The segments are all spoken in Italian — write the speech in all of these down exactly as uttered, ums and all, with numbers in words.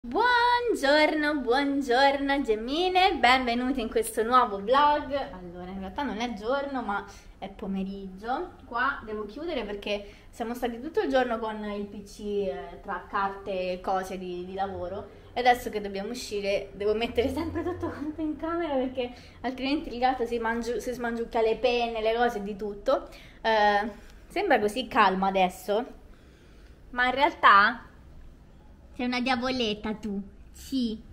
Buongiorno, buongiorno Gemmine, benvenuti in questo nuovo vlog. Allora, in realtà non è giorno ma è pomeriggio. Qua devo chiudere perché siamo stati tutto il giorno con il P C eh, tra carte e cose di, di lavoro. E adesso che dobbiamo uscire devo mettere sempre tutto quanto in camera perché altrimenti il gatto si, mangiu si smangiucchia le penne, le cose, di tutto. eh, Sembra così calma adesso, ma in realtà sei una diavoletta tu, sì.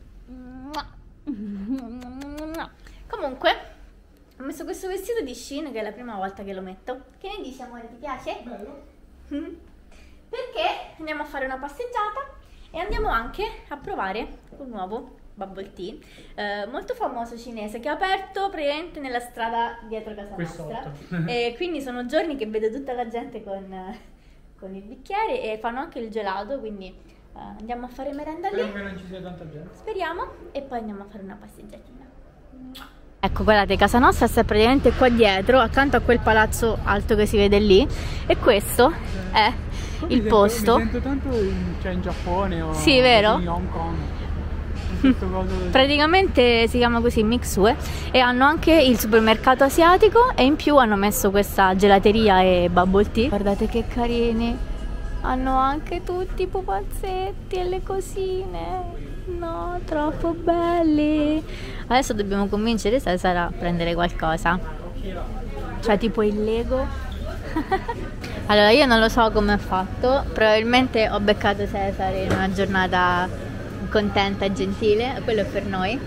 Comunque, ho messo questo vestito di Shein che è la prima volta che lo metto. Che ne dici, amore, ti piace? Bello. Perché andiamo a fare una passeggiata e andiamo anche a provare un nuovo bubble tea eh, molto famoso cinese che è aperto praticamente nella strada dietro casa nostra. E quindi sono giorni che vedo tutta la gente con, con il bicchiere e fanno anche il gelato, quindi Uh, andiamo a fare merenda lì. Speriamo che non ci sia tanta gente. Speriamo. E poi andiamo a fare una passeggiatina. Ecco, guardate, casa nostra sta praticamente qua dietro, accanto a quel palazzo alto che si vede lì. E questo è Poi il mi posto. Sento, mi sento tanto in, cioè in Giappone o sì, vero? in Hong Kong. In Praticamente si chiama così Mixue. E hanno anche il supermercato asiatico e in più hanno messo questa gelateria e bubble tea. Guardate che carini. Hanno anche tutti i pupazzetti e le cosine. No, troppo belli. Adesso dobbiamo convincere Cesar a prendere qualcosa. Cioè tipo il Lego. Allora io non lo so come ho fatto. Probabilmente ho beccato Cesar in una giornata contenta e gentile. Quello è per noi.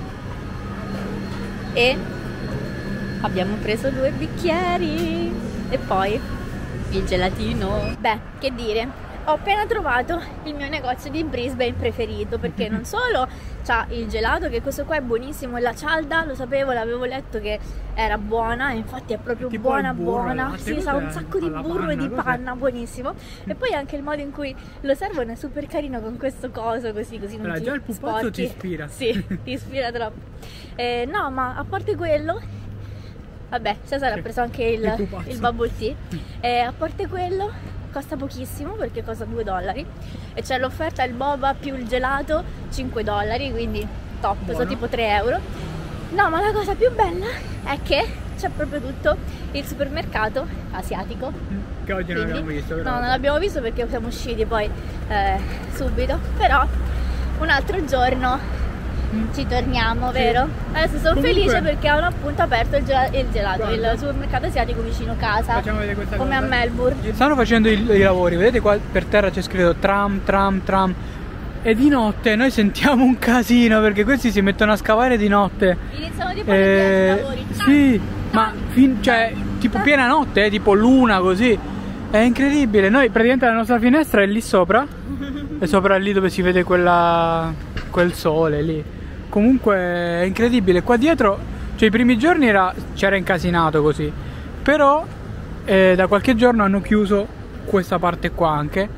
E abbiamo preso due bicchieri. E poi il gelatino. Beh, che dire, ho appena trovato il mio negozio di Brisbane preferito, perché non solo c'ha il gelato, che questo qua è buonissimo, e la cialda, lo sapevo, l'avevo letto che era buona, infatti è proprio tipo buona burro, buona, sì, sa un sacco di burro e di panna, buonissimo. E poi anche il modo in cui lo servono è super carino, con questo coso così, così non allora, ti già il pupazzo sporchi. ti ispira. Sì, ti ispira troppo. eh, No, ma a parte quello, vabbè, Cesar ha preso anche il, il, il bubble tea. E a parte quello, costa pochissimo perché costa due dollari. E c'è l'offerta il boba più il gelato, cinque dollari, quindi top, buono. Sono tipo tre euro. No, ma la cosa più bella è che c'è proprio tutto il supermercato asiatico. Che oggi non quindi, abbiamo visto, però. No, non l'abbiamo visto perché siamo usciti poi eh, subito. Però un altro giorno ci torniamo, vero? Sì. Adesso sono Comunque, felice perché hanno appunto aperto il, gel il gelato, guarda, il supermercato asiatico vicino casa. Facciamo vedere questa come cosa. A Melbourne. Stanno facendo i, i lavori, vedete qua per terra c'è scritto tram, tram, tram. E di notte noi sentiamo un casino perché questi si mettono a scavare di notte. Iniziano tipo alle dieci i lavori. Sì, ma fin, cioè tipo piena notte, eh, tipo luna così. È incredibile. Noi praticamente la nostra finestra è lì sopra. È sopra lì dove si vede quella, quel sole lì. Comunque è incredibile. Qua dietro, cioè i primi giorni c'era incasinato così. Però eh, da qualche giorno hanno chiuso questa parte qua anche.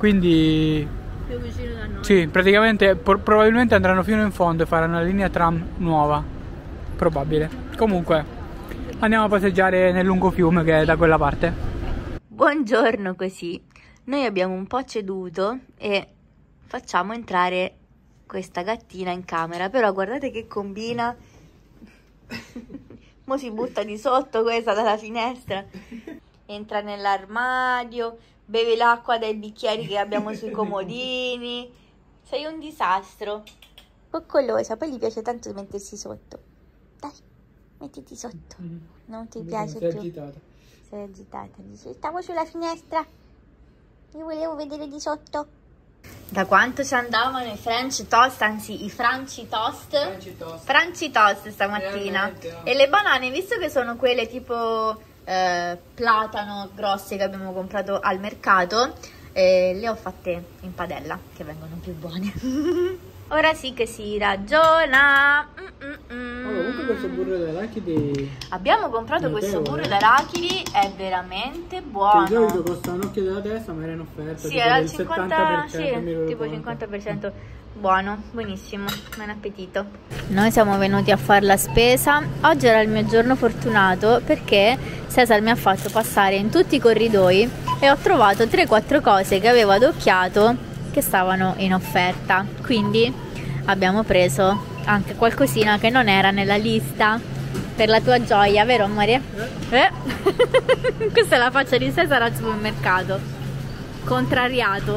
Quindi più vicino da noi. Sì, praticamente probabilmente andranno fino in fondo e faranno la linea tram nuova. Probabile. Comunque andiamo a passeggiare nel lungo fiume che è da quella parte. Buongiorno così. Noi abbiamo un po' ceduto e facciamo entrare questa gattina in camera, però guardate che combina. Mo si butta di sotto questa dalla finestra, entra nell'armadio, beve l'acqua dai bicchieri che abbiamo sui comodini. Sei un disastro. Coccolosa, poi gli piace tanto mettersi sotto. Dai, mettiti sotto. Non ti piace più? Sei agitata. Sei agitata. Dice, stavo sulla finestra, io volevo vedere di sotto. Da quanto ci andavano i French toast, anzi i Franci toast, Franci toast, Franci toast stamattina. No. E le banane, visto che sono quelle tipo eh, platano grosse che abbiamo comprato al mercato, eh, le ho fatte in padella, che vengono più buone. Ora sì che si ragiona. mm, mm, mm. Oh, comunque questo burro d'arachidi, abbiamo comprato questo burro d'arachidi, è veramente buono. di solito costa un occhio della testa, ma era in offerta. Sì, era il cinquanta per cento, sì, tipo cinquanta per cento. Buono, buonissimo, buon appetito. Noi siamo venuti a fare la spesa. Oggi era il mio giorno fortunato perché Cesar mi ha fatto passare in tutti i corridoi e ho trovato tre quattro cose che avevo adocchiato che stavano in offerta, quindi abbiamo preso anche qualcosina che non era nella lista, per la tua gioia, vero amore? Eh? Questa è la faccia di Cesare al supermercato, contrariato.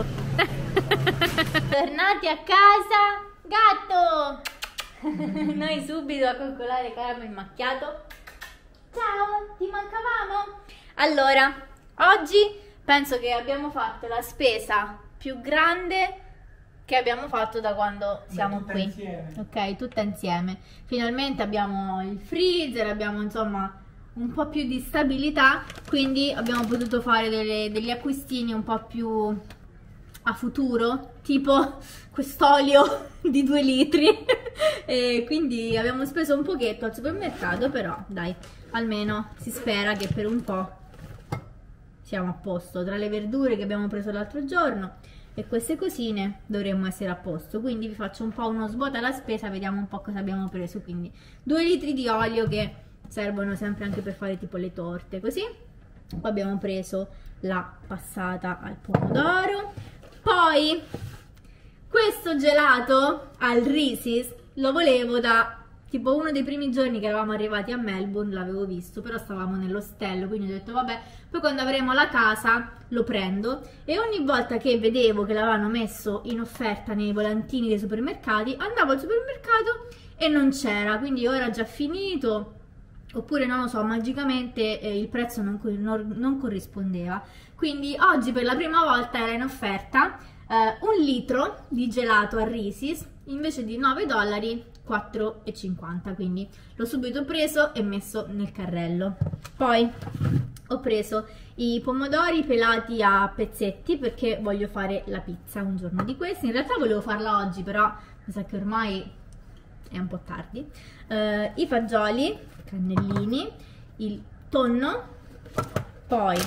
Tornati a casa, gatto! Noi subito a coccolare Caramel macchiato. Ciao, ti mancavamo? Allora, oggi penso che abbiamo fatto la spesa più grande che abbiamo fatto da quando siamo qui. Insieme. Ok, tutta insieme. Finalmente abbiamo il freezer, abbiamo insomma un po' più di stabilità, quindi abbiamo potuto fare delle, degli acquistini un po' più a futuro, tipo quest'olio di due litri. E quindi abbiamo speso un pochetto al supermercato, però dai, almeno si spera che per un po' siamo a posto. Tra le verdure che abbiamo preso l'altro giorno e queste cosine dovremmo essere a posto. Quindi vi faccio un po' uno svuota alla spesa, vediamo un po' cosa abbiamo preso. Quindi due litri di olio che servono sempre anche per fare tipo le torte, così. Poi abbiamo preso la passata al pomodoro. Poi questo gelato al Reese's lo volevo da tipo uno dei primi giorni che eravamo arrivati a Melbourne, l'avevo visto, però stavamo nell'ostello, quindi ho detto vabbè, poi quando avremo la casa lo prendo. E ogni volta che vedevo che l'avevano messo in offerta nei volantini dei supermercati, andavo al supermercato e non c'era, quindi o era già finito oppure non lo so, magicamente eh, il prezzo non, non, non corrispondeva. Quindi oggi per la prima volta era in offerta eh, un litro di gelato a Reese's, invece di nove dollari quattro e cinquanta, quindi l'ho subito preso e messo nel carrello. Poi ho preso i pomodori pelati a pezzetti perché voglio fare la pizza un giorno di questi. In realtà volevo farla oggi, però mi sa che ormai è un po' tardi. Uh, i fagioli, cannellini, il tonno. Poi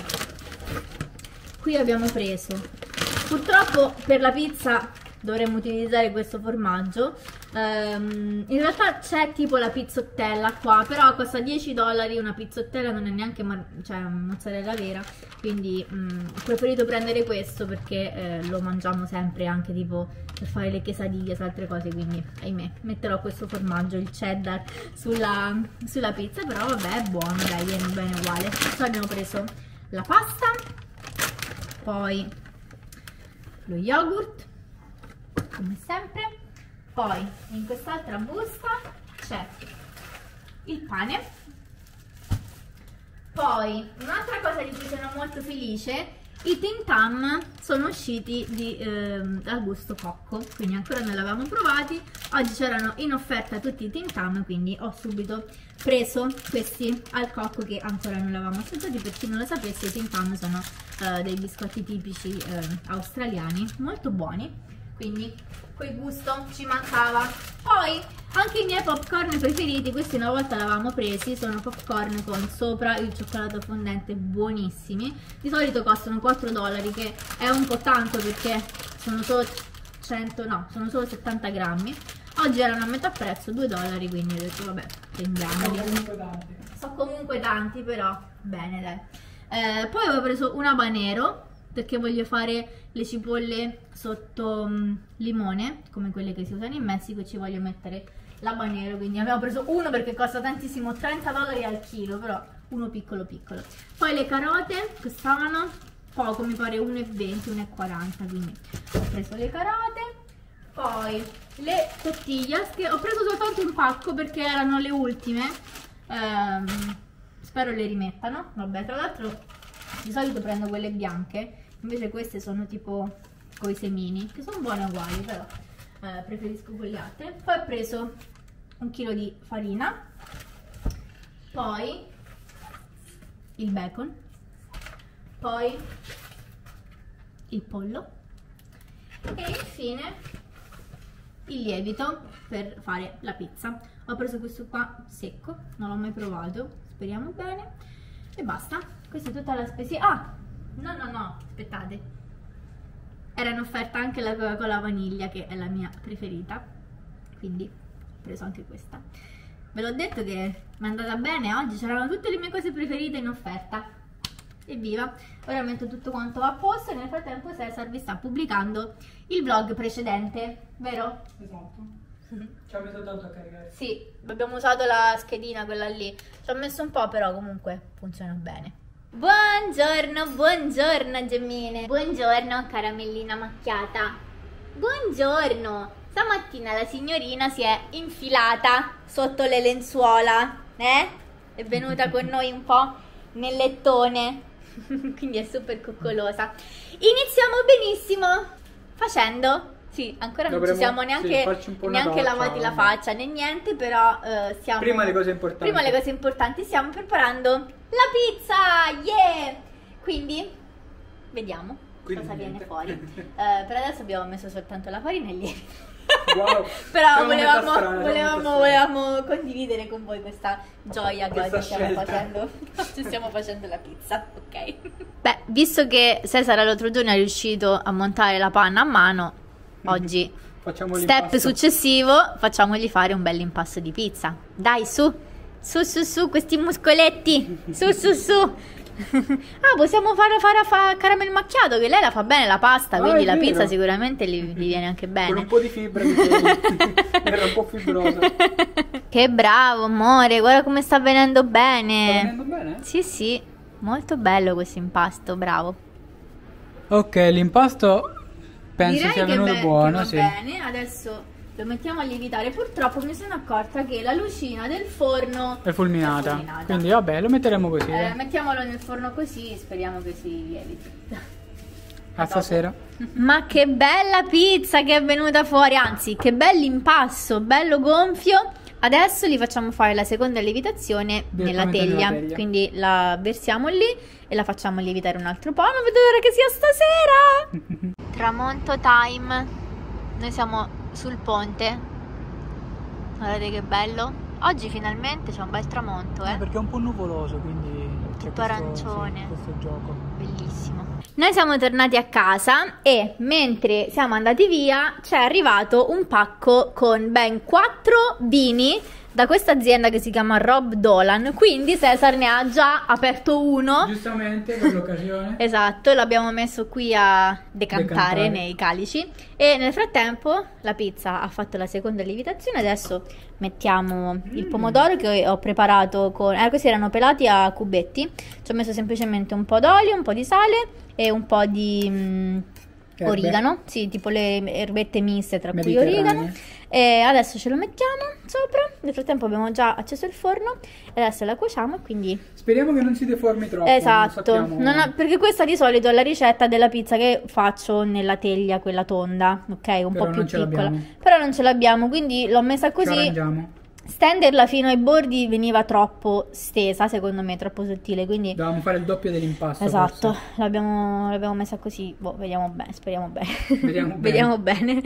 qui abbiamo preso, purtroppo per la pizza dovremmo utilizzare questo formaggio. Um, in realtà c'è tipo la pizzottella qua, però costa dieci dollari una pizzottella, non è neanche cioè, mozzarella vera, quindi um, ho preferito prendere questo perché eh, lo mangiamo sempre anche tipo per fare le quesadillas e altre cose, quindi ahimè metterò questo formaggio, il cheddar, sulla, sulla pizza, però vabbè è buono, dai, viene bene uguale. Poi abbiamo preso la pasta, poi lo yogurt come sempre. Poi in quest'altra busta c'è il pane. Poi un'altra cosa di cui sono molto felice, i Tim Tam sono usciti di, eh, al gusto cocco, quindi ancora non li avevamo provati. Oggi c'erano in offerta tutti i Tim Tam, quindi ho subito preso questi al cocco che ancora non li avevamo assaggiati. Per chi non lo sapesse, i Tim Tam sono eh, dei biscotti tipici eh, australiani, molto buoni. Quindi quel gusto ci mancava. Poi anche i miei popcorn preferiti, questi una volta li avevamo presi, sono popcorn con sopra il cioccolato fondente, buonissimi. Di solito costano quattro dollari, che è un po' tanto perché sono solo cento, no, sono solo settanta grammi. Oggi erano a metà prezzo, due dollari, quindi ho detto vabbè, prendiamoli. Sono comunque tanti. Sono comunque tanti, però bene, dai. Eh, poi avevo preso un habanero perché voglio fare le cipolle sotto um, limone, come quelle che si usano in Messico, e ci voglio mettere l'habanero, quindi avevo preso uno perché costa tantissimo, trenta dollari al chilo, però uno piccolo piccolo. Poi le carote costavano poco, mi pare uno e venti, uno e quaranta, quindi ho preso le carote. Poi le tortillas, che ho preso soltanto un pacco perché erano le ultime, ehm, spero le rimettano. Vabbè, tra l'altro di solito prendo quelle bianche, invece queste sono tipo coi semini, che sono buone uguali, però eh, preferisco quelle altre. Poi ho preso un chilo di farina, poi il bacon, poi il pollo e infine il lievito per fare la pizza. Ho preso questo qua secco, non l'ho mai provato, speriamo bene, e basta. Questa è tutta la spesa. Ah, no no no, aspettate, era in offerta anche la Coca-Cola vaniglia, che è la mia preferita, quindi ho preso anche questa. Ve l'ho detto che mi è andata bene oggi, c'erano tutte le mie cose preferite in offerta. Evviva! Ora metto tutto quanto a posto e nel frattempo Cesar vi sta pubblicando il vlog precedente, vero? Esatto. Ci ha messo tanto a caricare. Sì, abbiamo usato la schedina, quella lì. Ci ho messo un po', però comunque funziona bene. Buongiorno, buongiorno Gemmine. Buongiorno caramellina macchiata. Buongiorno. Stamattina la signorina si è infilata sotto le lenzuola, eh? È venuta con noi un po' nel lettone. Quindi è super coccolosa. Iniziamo benissimo facendo, sì, ancora Dovremmo, non ci siamo neanche, sì, neanche doccia, lavati la vabbè. faccia né niente, però eh, stiamo, Prima le cose importanti. prima le cose importanti, stiamo preparando la pizza, yeah! Quindi vediamo Quindi cosa niente. viene fuori. Eh, per adesso abbiamo messo soltanto la farina e il lievito. Wow. Però Siamo volevamo, metà strana, volevamo, siamo metà volevamo condividere con voi questa gioia che Questa oggi stiamo scelta. facendo. Oggi stiamo facendo la pizza, ok? Beh, visto che Cesar l'altro giorno è riuscito a montare la panna a mano, oggi Facciamo step l'impasto. successivo facciamogli fare un bel impasto di pizza. Dai, su, su, su, su, questi muscoletti, su, su, su. Ah, possiamo fare fare fa caramel macchiato, che lei la fa bene la pasta, Ah, quindi è la vero. pizza sicuramente gli, gli viene anche Con bene. un po' di fibra di era un po' fibrosa. Che bravo, amore, guarda come sta venendo Sta bene. venendo bene? Sì, sì, molto bello questo impasto, bravo. Ok, l'impasto penso Direi sia che venuto be- buono, che va sì. bene, adesso lo mettiamo a lievitare. Purtroppo mi sono accorta che la lucina del forno È fulminata. è fulminata. Quindi vabbè, lo metteremo così. Eh, dai. mettiamolo nel forno così, speriamo che si lieviti. A stasera. Ma che bella pizza che è venuta fuori, anzi che bell'impasto, bello gonfio. Adesso gli facciamo fare la seconda lievitazione nella Direttamente teglia. nella teglia. Quindi la versiamo lì e la facciamo lievitare un altro po'. Non vedo l'ora che sia stasera. Tramonto time. Noi siamo sul ponte. Guardate che bello. Oggi finalmente c'è un bel tramonto, eh. Perché è un po' nuvoloso, quindi c'è Tutto questo, arancione. sì, questo gioco. Bellissimo. Noi siamo tornati a casa e mentre siamo andati via ci è arrivato un pacco con ben quattro vini da questa azienda che si chiama Rob Dolan. Quindi Cesar ne ha già aperto uno. Giustamente per l'occasione. Esatto, l'abbiamo messo qui a decantare, Decantare. nei calici. E nel frattempo la pizza ha fatto la seconda lievitazione. Adesso mettiamo il pomodoro che ho preparato con... Eh, questi erano pelati a cubetti. Ci ho messo semplicemente un po' d'olio, un po' di sale e un po' di mm, Erbe. origano. Sì, tipo le erbette miste, tra cui Mediterranee. origano. E adesso ce lo mettiamo sopra. Nel frattempo abbiamo già acceso il forno e adesso la cuociamo e quindi... Speriamo che non si deformi troppo. Esatto, non sappiamo- non ha- perché questa di solito è la ricetta della pizza che faccio nella teglia, quella tonda, ok? Un Però po' più non ce piccola. l'abbiamo. Però non ce l'abbiamo, quindi l'ho messa Ci così. arrangiamo. Stenderla fino ai bordi veniva troppo stesa, secondo me, troppo sottile, quindi... Dovevamo fare il doppio dell'impasto. Esatto, forse. l'abbiamo l'abbiamo messa così, boh, vediamo bene, speriamo bene. Vediamo bene. Vediamo bene.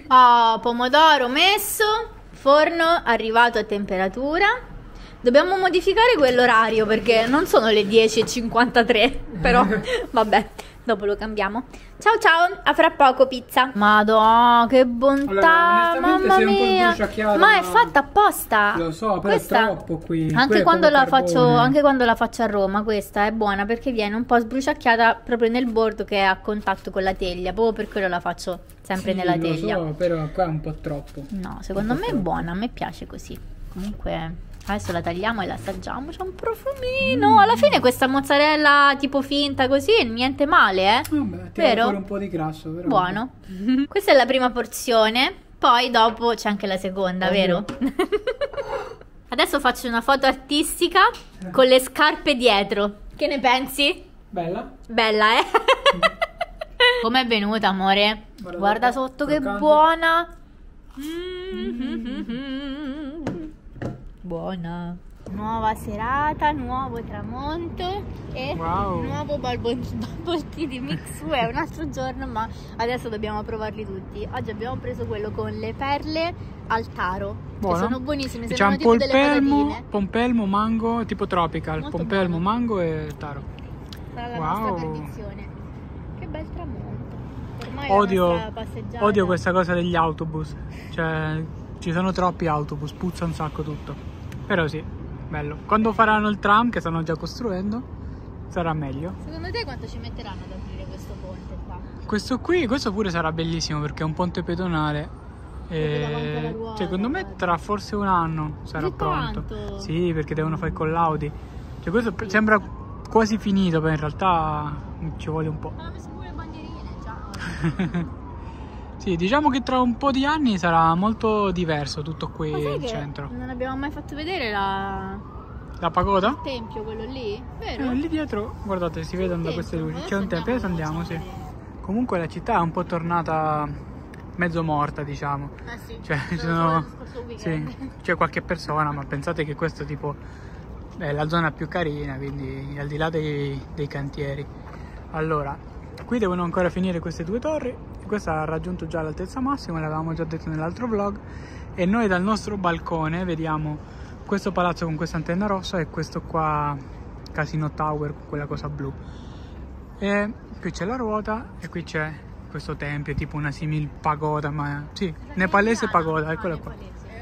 Oh, pomodoro messo, forno arrivato a temperatura. Dobbiamo modificare quell'orario perché non sono le dieci e cinquantatré, però vabbè, dopo lo cambiamo. Ciao ciao, a fra poco pizza. Madò, che bontà, Allora, onestamente mamma sei un po' mia. sbruciacchiata, Ma è ma- fatta apposta. Lo so, però Questa- è troppo qui. Qui Anche è quando, proprio la faccio, carbone. anche quando la faccio a Roma, questa è buona perché viene un po' sbruciacchiata proprio nel bordo che è a contatto con la teglia. Proprio per quello la faccio sempre Sì, nella lo teglia. so, però qua è un po' troppo. No, secondo Un po' me è troppo. buona, a me piace così. Comunque adesso la tagliamo e la assaggiamo. C'è un profumino. Alla fine questa mozzarella tipo finta così, niente male, eh. Vabbè, tira Vero? fuori un po' di grasso, però. Buono. Questa è la prima porzione. Poi dopo c'è anche la seconda, Ovvio. vero? Adesso faccio una foto artistica con le scarpe dietro. Che ne pensi? Bella? Bella, eh? Com'è venuta, amore? Guarda Guarda sotto, sotto che croccante. buona. Mm-hmm. Buona. Nuova serata, nuovo tramonto e Wow. nuovo bubble tea di Mix U. È un altro giorno, ma adesso dobbiamo provarli tutti. Oggi abbiamo preso quello con le perle al taro, Buono. che sono buonissime, C'è sembrano un tipo delle pompelmo, patatine. pompelmo, mango, tipo tropical. Molto Pompelmo, buono. mango e taro. Sarà la Wow. nostra perdizione. Che bel tramonto. Ormai la Odio, nostra passeggiata. odio questa cosa degli autobus. Cioè, ci sono troppi autobus, puzza un sacco tutto. Però sì, bello. Quando faranno il tram, che stanno già costruendo, sarà meglio. Secondo te quanto ci metteranno ad aprire questo ponte qua? Questo qui, questo pure sarà bellissimo perché è un ponte pedonale. E ruota, secondo me tra forse un anno sarà Di pronto. tanto? Sì, perché devono fare i collaudi. Cioè questo sembra quasi finito, ma in realtà ci vuole un po'. Ma hanno messo pure le bandierine, ciao. Sì, diciamo che tra un po' di anni sarà molto diverso tutto qui in che centro. non abbiamo mai fatto vedere la... La pagoda? il tempio, quello lì, vero? Eh, lì dietro, guardate, si vedono da queste luci. C'è un tempio, adesso andiamo, sì. Comunque la città è un po' tornata mezzo morta, diciamo. Eh sì, Cioè, ci sono, sì, c'è qualche persona, ma pensate che questo tipo è la zona più carina, quindi al di là dei, dei cantieri. Allora, qui devono ancora finire queste due torri. Questa ha raggiunto già l'altezza massima, l'avevamo già detto nell'altro vlog. E noi dal nostro balcone vediamo questo palazzo con questa antenna rossa e questo qua Casino Tower con quella cosa blu. E qui c'è la ruota e qui c'è questo tempio, tipo una simil pagoda, ma sì, nepalese pagoda, eccola qua.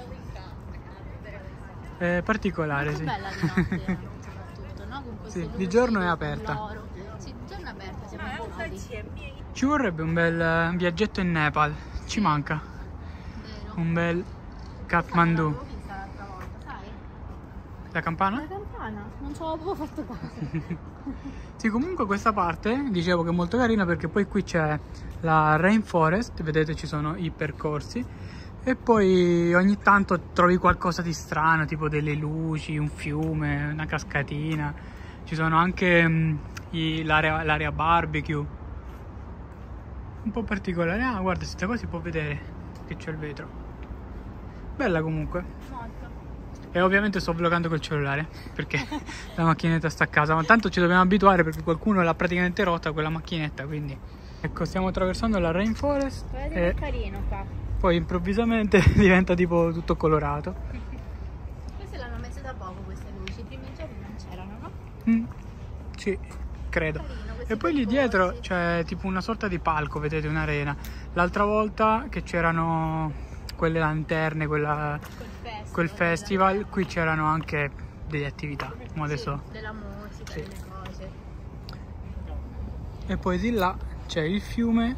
È particolare, sì. Bella di notte, soprattutto, no? Con queste Sì, luci, di giorno è con aperta. l'oro. Sì, di giorno è aperta, siamo abituati. Ci vorrebbe un bel viaggetto in Nepal, ci manca. Vero. Un bel Kathmandu. L'avevo vista l'altra volta, sai? La campana? La campana, non ci avevo proprio fatto caso. Sì, comunque questa parte dicevo che è molto carina perché poi qui c'è la Rainforest, vedete ci sono i percorsi e poi ogni tanto trovi qualcosa di strano, tipo delle luci, un fiume, una cascatina. Ci sono anche mm, i- l'area l'area barbecue, un po' particolare. Ah, guarda, questa qua si può vedere che c'è il vetro. Bella comunque. Molto. E ovviamente sto vloggando col cellulare perché la macchinetta sta a casa, ma tanto ci dobbiamo abituare perché qualcuno l'ha praticamente rotta quella macchinetta, quindi ecco, stiamo attraversando la Rainforest Guardate e che carino qua. poi improvvisamente diventa tipo tutto colorato. Queste l'hanno messe da poco queste luci, i primi giorni non c'erano, no? Mm, sì, credo. Carino, questi E poi lì percorsi. dietro c'è tipo una sorta di palco, vedete, un'arena. L'altra volta che c'erano quelle lanterne, quella, Quel festival, quel festival, qui c'erano anche delle attività, ma adesso... sì, della musica, Sì. delle cose. E poi di là c'è il fiume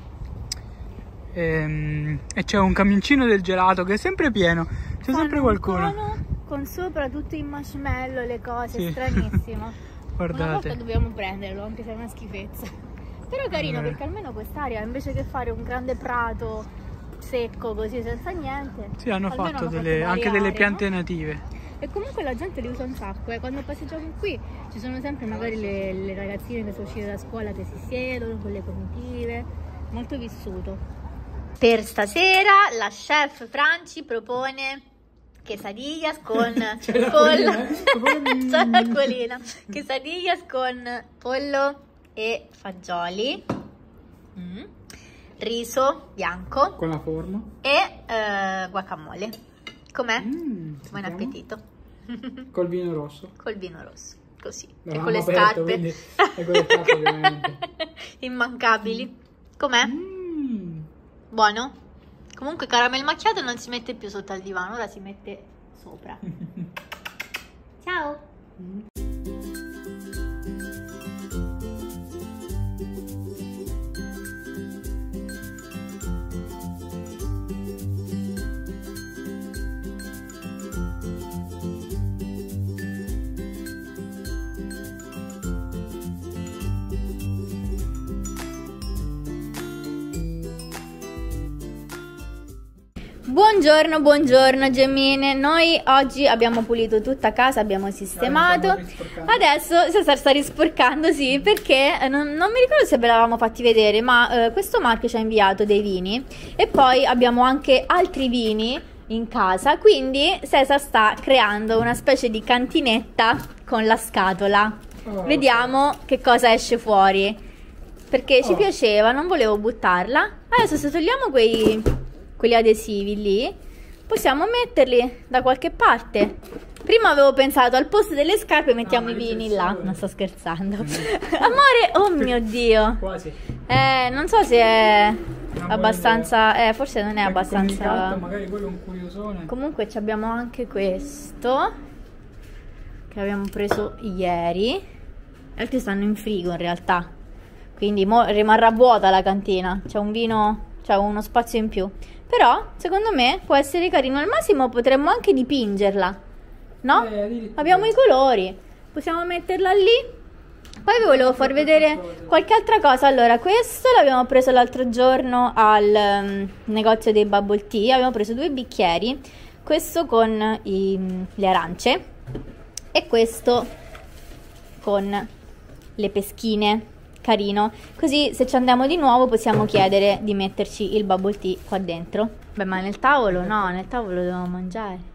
ehm, e c'è un camioncino del gelato che è sempre pieno, c'è sempre Fanno un qualcuno. cono con sopra tutto in marshmallow, le cose, Sì. stranissimo. Una volta Guardate, dobbiamo prenderlo, anche se è una schifezza. Però è carino Eh. perché almeno quest'area, invece che fare un grande prato secco così senza niente, sì, hanno almeno fatto hanno delle, varie anche delle aree, piante no? native. E comunque la gente li usa un sacco, eh. Quando passeggiamo qui ci sono sempre magari le, le ragazzine che sono uscite da scuola che si siedono con le comitive, molto vissuto. Per stasera la chef Franci propone quesadillas con C'è la pollo, colina, eh? c'è la colina, quesadillas con pollo e fagioli, mm. riso bianco Con la forma. e eh, guacamole. Com'è? Mm, Buon sentiamo. appetito. Col vino rosso. Col vino rosso, così. E L'avevamo con le aperto, scarpe. quindi- e con le scarpe, ovviamente. Immancabili. Com'è? Mm. Buono? Comunque caramel macchiato non si mette più sotto al divano, ora si mette sopra. Ciao! Buongiorno, buongiorno Gemmine. Noi oggi abbiamo pulito tutta casa, abbiamo sistemato. Stiamo risporcando. Adesso si sta, sta risporcando, sì, perché eh, non, non mi ricordo se ve l'avevamo fatti vedere, ma eh, questo marchio ci ha inviato dei vini e poi abbiamo anche altri vini in casa, quindi Cesar sta creando una specie di cantinetta con la scatola. Oh. Vediamo che cosa esce fuori, perché ci Oh. piaceva, non volevo buttarla. Adesso se togliamo quei quelli adesivi lì, possiamo metterli da qualche parte. Prima avevo pensato al posto delle scarpe mettiamo Ah, i vini riflessione. là. Non sto scherzando. Amore, oh mio Dio. Quasi. Eh, non so se è buona abbastanza, eh, forse non è Ecco, quelli di carta, abbastanza. magari quello è un curiosone. Comunque ci abbiamo anche questo che abbiamo preso ieri. Gli altri stanno in frigo in realtà, quindi mo rimarrà vuota la cantina, c'è un vino, c'è uno spazio in più. Però secondo me può essere carino, al massimo potremmo anche dipingerla, no? Eh, Abbiamo i colori, possiamo metterla lì. Poi vi volevo far vedere qualche altra cosa. Allora, questo l'abbiamo preso l'altro giorno al um, negozio dei bubble tea. Abbiamo preso due bicchieri, questo con i, le arance e questo con le peschine. Carino, così se ci andiamo di nuovo possiamo chiedere di metterci il bubble tea qua dentro. Beh, ma nel tavolo no, nel tavolo dobbiamo mangiare.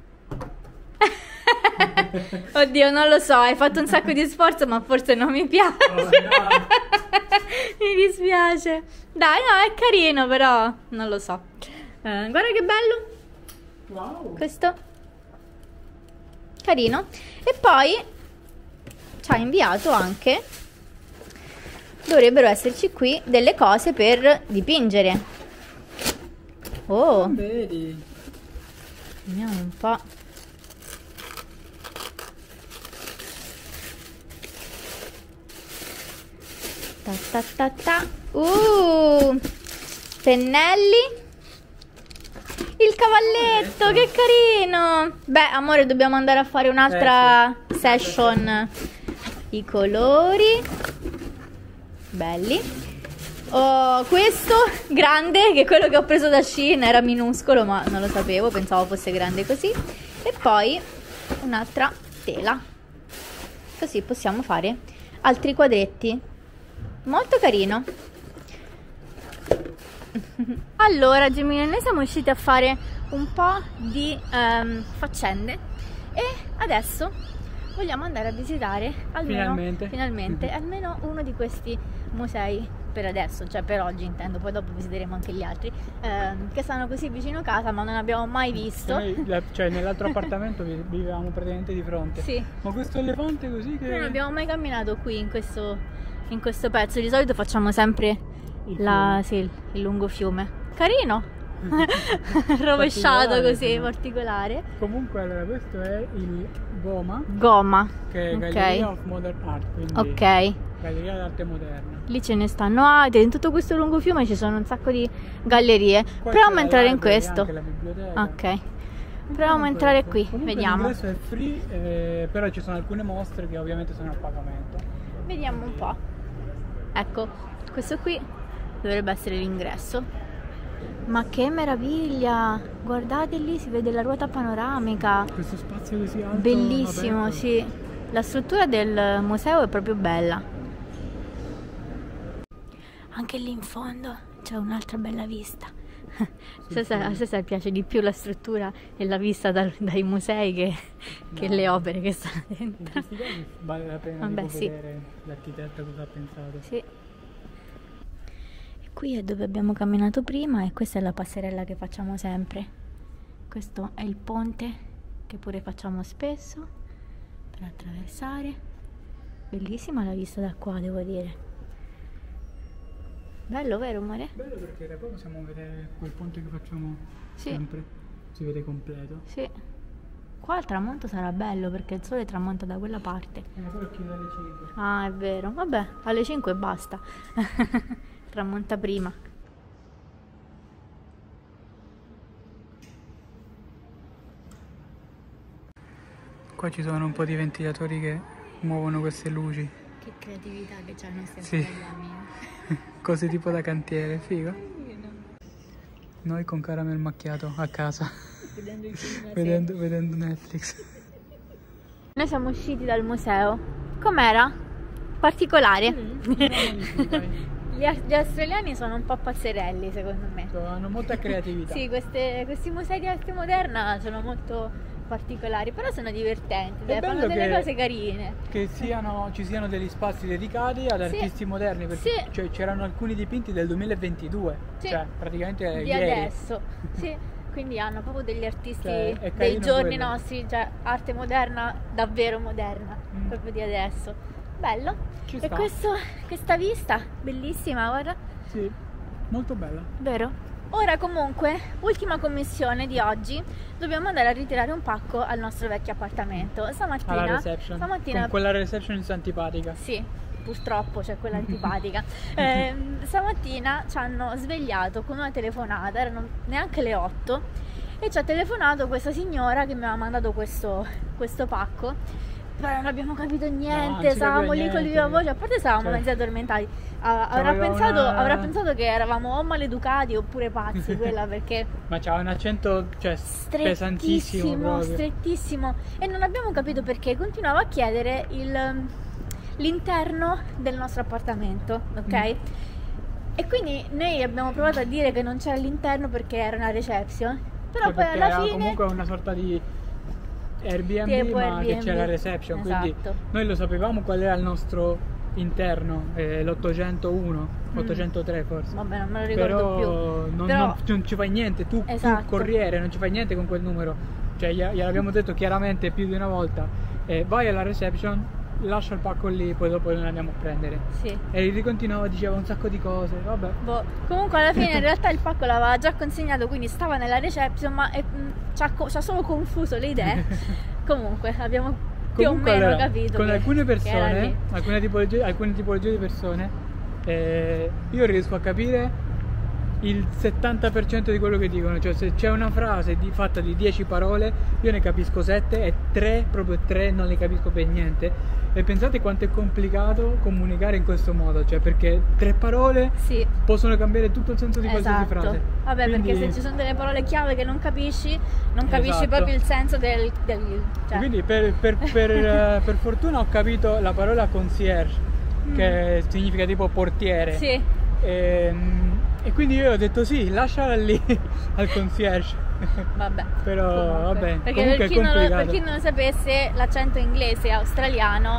Oddio, non lo so, hai fatto un sacco di sforzo, ma forse non mi piace. Oh, no. Mi dispiace. Dai, no, è carino, però non lo so. Eh, guarda che bello. Wow. Questo carino. E poi ci ha inviato anche, dovrebbero esserci qui delle cose per dipingere. Oh, vedi? vediamo un po'. Ta ta ta ta. Uh, pennelli. Il cavalletto, che carino. Beh, amore, dobbiamo andare a fare un'altra eh, sì. session. I colori belli. Oh, questo grande, che è quello che ho preso da Shein, era minuscolo, ma non lo sapevo, pensavo fosse grande così. E poi un'altra tela, così possiamo fare altri quadretti. Molto carino. Allora, Gemini, noi siamo usciti a fare un po' di um, faccende e adesso vogliamo andare a visitare almeno finalmente, finalmente almeno uno di questi musei per adesso, cioè per oggi intendo, poi dopo visiteremo anche gli altri ehm, che stanno così vicino casa ma non abbiamo mai visto. Noi, cioè nell'altro appartamento vivevamo praticamente di fronte. Sì. Ma questo elefante così che... Noi non abbiamo mai camminato qui in questo, in questo pezzo, di solito facciamo sempre il, la, sì, il, il lungo fiume. Carino! Rovesciato così, no? Particolare. Comunque allora questo è il Goma. Goma. Che è okay. Galleria of Modern Art, quindi ok. Galleria d'arte moderna. Lì ce ne stanno altre, in tutto questo lungo fiume ci sono un sacco di gallerie. Qua proviamo a entrare in questo. Anche la biblioteca. Ok. Proviamo a entrare qui, comunque vediamo. L'ingresso è free, eh, però ci sono alcune mostre che ovviamente sono a pagamento. Vediamo un po'. Ecco, questo qui dovrebbe essere l'ingresso. Ma che meraviglia! Guardate lì, si vede la ruota panoramica. Questo spazio così alto. Bellissimo, aperto. Sì. La struttura del museo è proprio bella. Anche lì in fondo c'è un'altra bella vista. Sì, a Cesar piace di più la struttura e la vista da, dai musei che, no. che le opere che stanno dentro. In questi casi vale la pena Vabbè, di sì. vedere l'architetto cosa ha pensato. Sì. Qui è dove abbiamo camminato prima e questa è la passerella che facciamo sempre. Questo è il ponte che pure facciamo spesso per attraversare. Bellissima la vista da qua, devo dire. Bello, vero amore? Bello perché da qua possiamo vedere quel ponte che facciamo sì. sempre. Si vede completo. Sì. Qua il tramonto sarà bello perché il sole tramonta da quella parte. Eh, però chiude alle cinque. Ah, è vero. Vabbè, alle cinque basta. Tramonta prima. Qua ci sono un po' di ventilatori che muovono queste luci. Che creatività che c'hanno questi sì. italiani. Cose tipo da cantiere, figo. Noi con caramel macchiato a casa. Vedendo, il film vedendo, vedendo Netflix. Noi siamo usciti dal museo. Com'era? Particolare. Sì, Gli, gli australiani sono un po' pazzerelli, secondo me. Hanno molta creatività. Sì, queste, questi musei di arte moderna sono molto particolari, però sono divertenti, dai, fanno delle che, cose carine. Che siano, ci siano degli spazi dedicati ad sì. artisti moderni, perché sì. cioè, c'erano alcuni dipinti del duemilaventidue, sì. cioè praticamente di ieri. adesso. Sì. Quindi hanno proprio degli artisti cioè, dei giorni quello. nostri, cioè arte moderna, davvero moderna, mm. proprio di adesso. Bello. Ci e sta. Questo, questa vista, bellissima, guarda. Sì, molto bella. Vero? Ora comunque, ultima commissione di oggi, dobbiamo andare a ritirare un pacco al nostro vecchio appartamento. Stamattina, alla reception, stamattina con quella reception antipatica. Sì, purtroppo c'è quella antipatica. Eh, stamattina ci hanno svegliato con una telefonata, erano neanche le otto, e ci ha telefonato questa signora che mi aveva mandato questo, questo pacco. Però non abbiamo capito niente, no, stavamo lì niente. con il viva voce, a parte stavamo cioè, mezzi addormentati. Ah, avrà, pensato, una... avrà pensato che eravamo o maleducati oppure pazzi, quella, perché ma c'ha un accento, cioè, pesantissimo proprio. Strettissimo, e non abbiamo capito perché continuava a chiedere il, l'interno del nostro appartamento, ok? Mm. E quindi noi abbiamo provato a dire che non c'era l'interno perché era una reception, però cioè, poi alla era fine comunque una sorta di Airbnb, tipo ma Airbnb. Che c'era la reception, Esatto. Quindi noi lo sapevamo qual era il nostro interno, eh, l'ottocentouno, mm. ottocentotre forse. Vabbè, non me lo ricordo però più. Non, Però non, non ci fai niente, tu, esatto. tu corriere, non ci fai niente con quel numero. Cioè gliel'abbiamo detto chiaramente più di una volta, eh, vai alla reception, lascia il pacco lì, poi dopo lo andiamo a prendere. Sì. E ricontinuava, diceva un sacco di cose, vabbè. Boh. Comunque alla fine in realtà il pacco l'aveva già consegnato, quindi stava nella reception, ma è, mh, ci, ha, ci ha solo confuso le idee. Comunque abbiamo più Comunque, o meno allora, capito con che, alcune persone, che alcune tipologie, alcune tipologie di persone, eh, io riesco a capire il settanta per cento di quello che dicono. Cioè, se c'è una frase di, fatta di dieci parole, io ne capisco sette e tre, proprio tre, non ne capisco per niente. E pensate quanto è complicato comunicare in questo modo, cioè, perché tre parole sì. possono cambiare tutto il senso di esatto. qualsiasi frase. Vabbè, Quindi... perché se ci sono delle parole chiave che non capisci, non capisci esatto. proprio il senso del... del cioè. Quindi per, per, per, per fortuna ho capito la parola concierge, mm. che significa tipo portiere. Sì. E, e quindi io ho detto sì, lasciala lì al concierge. Vabbè. Però comunque. vabbè, perché comunque per chi, è non lo, per complicato. chi non lo sapesse, l'accento inglese australiano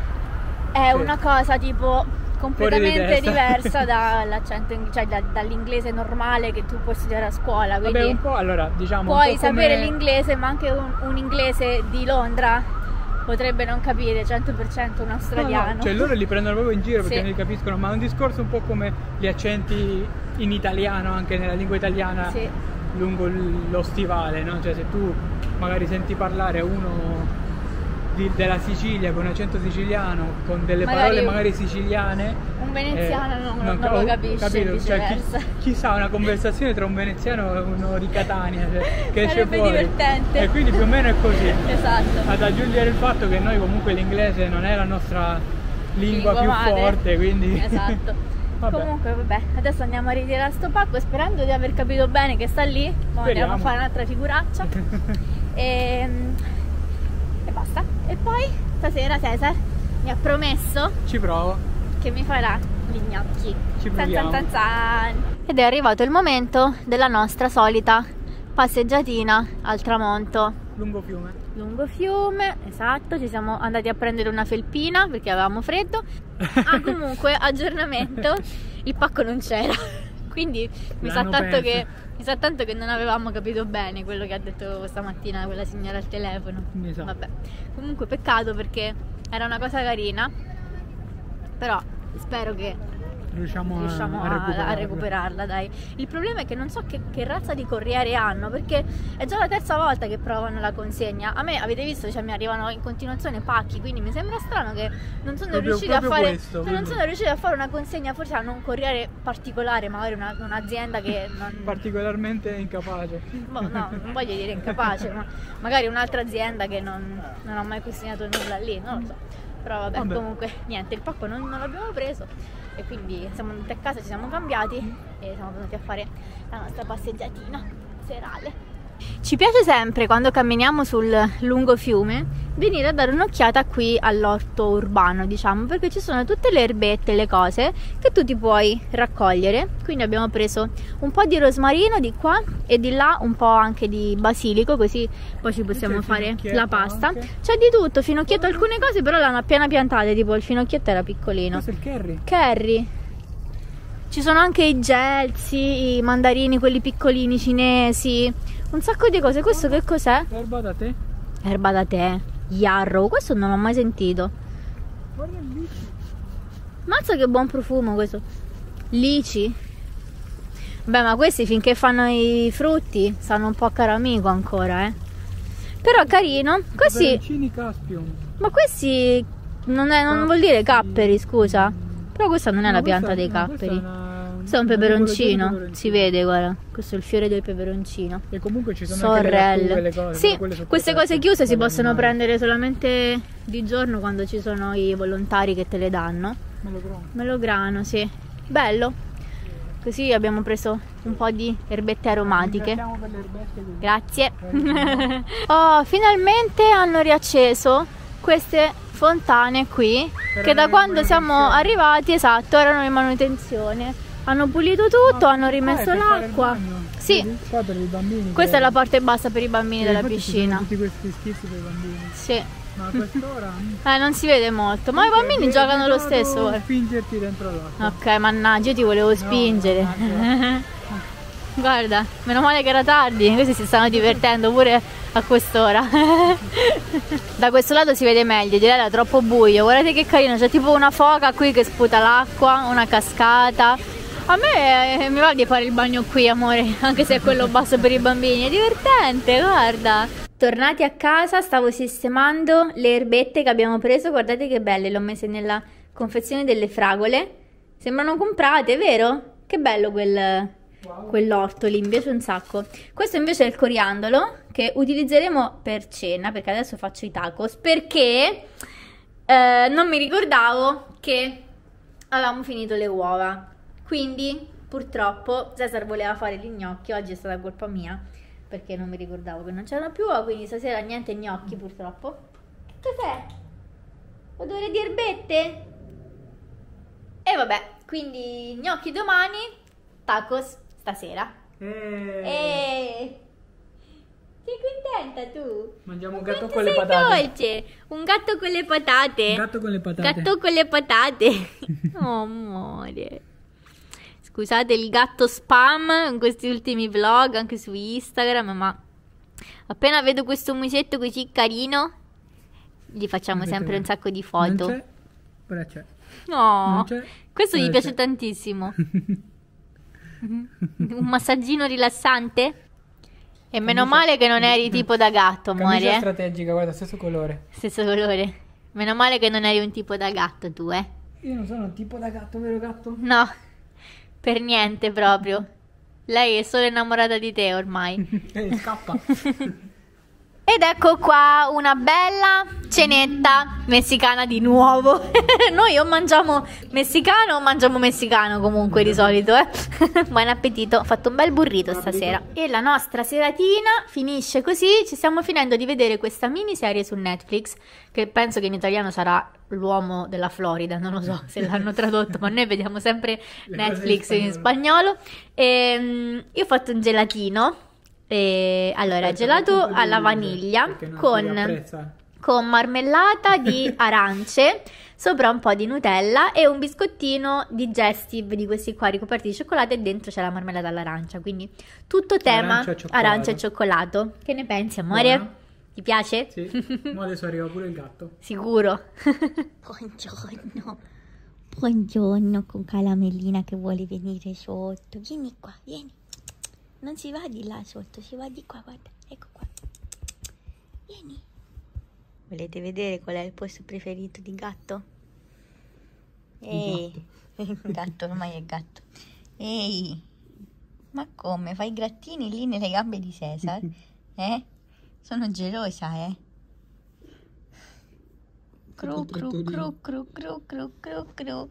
è Sì. una cosa tipo completamente di diversa dall'accento, cioè da, dall'inglese normale che tu puoi studiare a scuola. Quindi vabbè, un po', allora, diciamo, puoi un po' sapere come... l'inglese, ma anche un, un inglese di Londra potrebbe non capire cento per cento un australiano. No, no, cioè loro li prendono proprio in giro perché sì. non li capiscono, ma è un discorso un po' come gli accenti in italiano, anche nella lingua italiana, sì. lungo lo stivale, no? Cioè se tu magari senti parlare uno di, della Sicilia con un accento siciliano, con delle magari parole magari siciliane, un veneziano eh, non, non, non ho, lo capisce, capito? Cioè, chi, chi sa una conversazione tra un veneziano e uno di Catania, cioè, che esce sarebbe fuori. divertente. E quindi più o meno è così. Esatto. Ad aggiungere il fatto che noi comunque l'inglese non è la nostra lingua, lingua più madre. forte, quindi... Esatto. Vabbè. Comunque vabbè, adesso andiamo a ritirare sto pacco sperando di aver capito bene che sta lì. Poi andiamo a fare un'altra figuraccia. e, e basta. E poi stasera Cesar mi ha promesso ci provo che mi farà gli gnocchi. Ci zan, proviamo. zan, zan, zan. Ed è arrivato il momento della nostra solita passeggiatina al tramonto. Lungo fiume. Lungo fiume, esatto, ci siamo andati a prendere una felpina perché avevamo freddo. Ah, comunque, aggiornamento, il pacco non c'era, quindi mi sa, tanto che, mi sa tanto che non avevamo capito bene quello che ha detto stamattina quella signora al telefono. Esatto. Vabbè, comunque peccato perché era una cosa carina, però spero che riusciamo, riusciamo a, a, recuperarla. a recuperarla, dai. Il problema è che non so che, che razza di corriere hanno, perché è già la terza volta che provano la consegna. A me, avete visto, cioè mi arrivano in continuazione pacchi, quindi mi sembra strano che non sono proprio, riusciti proprio a fare questo, cioè, non sono riusciti a fare una consegna, forse hanno un corriere particolare, magari una, un'azienda che non particolarmente incapace. boh, no, non voglio dire incapace, ma magari un'altra azienda che non, non ha mai consegnato nulla lì, non lo so. Però vabbè, vabbè. Comunque niente, il pacco non, non l'abbiamo preso e quindi siamo andati a casa, ci siamo cambiati e siamo venuti a fare la nostra passeggiatina serale. Ci piace sempre, quando camminiamo sul lungo fiume, venire a dare un'occhiata qui all'orto urbano, diciamo, perché ci sono tutte le erbette e le cose che tu ti puoi raccogliere. Quindi abbiamo preso un po' di rosmarino di qua e di là, un po' anche di basilico, così poi ci possiamo fare la pasta. C'è di tutto, finocchietto, alcune cose però l'hanno appena piantate, tipo il finocchietto era piccolino. Questo è il curry. Curry. Ci sono anche i gelsi, i mandarini, quelli piccolini cinesi, un sacco di cose. Questo che cos'è? Erba da tè. Erba da tè, yarrow, questo non l'ho mai sentito. Guarda il lici. Mazza che buon profumo questo. Lici. Beh, ma questi finché fanno i frutti sanno un po' caro amico ancora, eh. Però carino. Questi... Caspium. Ma questi Non, è, non vuol dire capperi, scusa. Però questa non è No, la questa- pianta dei no, capperi. questa è una- Questo è un una peperoncino. tipologia di Si vede, guarda. Questo è il fiore del peperoncino. E comunque ci sono anche le Sorrel. lattughe, le cose, Sì, però quelle sono queste protette cose chiuse si dagli possono animali. prendere solamente di giorno quando ci sono i volontari che te le danno. Melograno. Melograno, sì. Bello. Così abbiamo preso un po' di erbette aromatiche. Ringraziamo per le erbette, quindi. Grazie. Oh, finalmente hanno riacceso queste fontane qui, che da quando siamo arrivati, esatto, erano in manutenzione. Hanno pulito tutto, Ah, hanno rimesso qua è per fare il l'acqua. bagno. Sì. Vedi? Qua per i bambini. Questa che- è la parte bassa per i bambini che della infatti ci sono piscina. tutti questi schizzi per i bambini. Sì. Ma a quest'ora. Eh, non si vede molto, ma i bambini Devi giocano lo evitato stesso. guarda. spingerti dentro l'acqua. Ok, mannaggia, io ti volevo spingere. Guarda, meno male che era tardi, questi si stanno divertendo pure a quest'ora. Da questo lato si vede meglio, di là era troppo buio. Guardate che carino, c'è tipo una foca qui che sputa l'acqua, una cascata. A me eh, mi va di fare il bagno qui, amore, anche se è quello basso per i bambini. È divertente, guarda. Tornati a casa, stavo sistemando le erbette che abbiamo preso. Guardate che belle, le ho messe nella confezione delle fragole. Sembrano comprate, vero? Che bello quel... quell'orto lì, mi piace un sacco. Questo invece è il coriandolo che utilizzeremo per cena, perché adesso faccio i tacos, perché eh, non mi ricordavo che avevamo finito le uova, quindi purtroppo Cesar voleva fare gli gnocchi. Oggi è stata colpa mia perché non mi ricordavo che non c'erano più uova, quindi stasera niente gnocchi purtroppo. Che cos'è? Odore di erbette? E vabbè, quindi gnocchi domani, tacos stasera. Eh. E sei contenta tu? Mangiamo un gatto Quanto con le sei patate. dolce. Un gatto con le patate. Un gatto con le patate. Gatto con le patate. Oh, amore. Scusate il gatto spam in questi ultimi vlog anche su Instagram, ma appena vedo questo musetto così carino gli facciamo Vedete, sempre un sacco di Non foto. c'è, però c'è. No, Non c'è, questo gli però piace c'è. tantissimo. Un massaggino rilassante? E meno Camicia- male che non eri tipo da gatto, Camicia amore. eh. strategica, guarda, stesso colore. Stesso colore. Meno male che non eri un tipo da gatto tu, eh. Io non sono un tipo da gatto, vero gatto? No, per niente proprio. Lei è solo innamorata di te ormai. Eh, scappa. Ed ecco qua una bella cenetta messicana di nuovo. Noi o mangiamo messicano o mangiamo messicano comunque di solito, eh. Buon appetito, ho fatto un bel burrito stasera. E la nostra seratina finisce così. Ci stiamo finendo di vedere questa miniserie su Netflix, che penso che in italiano sarà L'uomo della Florida, non lo so se l'hanno tradotto, ma noi vediamo sempre Le Netflix cose in in spagnolo. E, io ho fatto un gelatino. E, allora, Aspetta, gelato racconta di alla lui, vaniglia perché non si con, apprezza. con marmellata di arance, sopra un po' di Nutella e un biscottino digestive di questi qua ricoperti di cioccolato, e dentro c'è la marmellata all'arancia, quindi tutto tema Arancia e cioccolato. arancia e cioccolato. Che ne pensi, amore? Buono. Ti piace? Sì, ma adesso arriva pure il gatto. Sicuro. Buongiorno. Buongiorno con Calamellina che vuole venire sotto. Vieni qua, vieni. Non si va di là sotto, si va di qua, guarda. Ecco qua. Vieni. Volete vedere qual è il posto preferito di gatto? Ehi. Gatto, ormai è gatto. Ehi. Ma come? Fai i grattini lì nelle gambe di Cesar? Eh? Sono gelosa, eh? Cru, cru, cru, cru, cru, cru, cru, cru.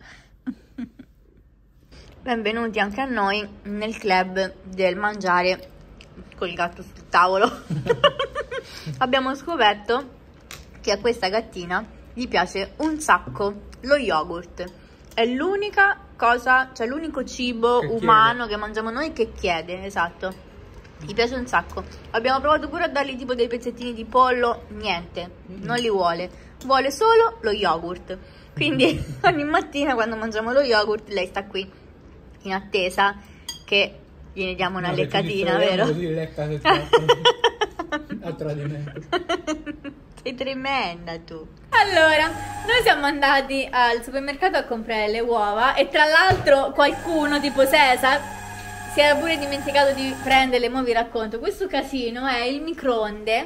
Benvenuti anche a noi nel club del mangiare col gatto sul tavolo. Abbiamo scoperto che a questa gattina gli piace un sacco lo yogurt. È l'unica cosa, cioè l'unico cibo Che umano che mangiamo noi che chiede, esatto. Gli piace un sacco. Abbiamo provato pure a dargli tipo dei pezzettini di pollo, niente, non li vuole. Vuole solo lo yogurt. Quindi ogni mattina quando mangiamo lo yogurt lei sta qui in attesa che gliene diamo una No, se ci leccatina, distraiamo vero? così lecca se troppo. Al tradimento. Sei tremenda tu. Allora, noi siamo andati al supermercato a comprare le uova e tra l'altro qualcuno tipo Cesar si era pure dimenticato di prenderle. Mo vi racconto. Questo casino è il microonde